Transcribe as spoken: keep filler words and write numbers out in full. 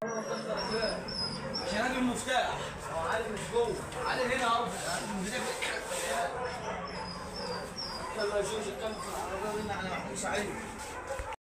عشان اجيب المفتاح. هو علي مش جوه، علي هنا اهو. يلا يا جورج، اتكلم في العربيه وإن احنا محتاجين نساعدك.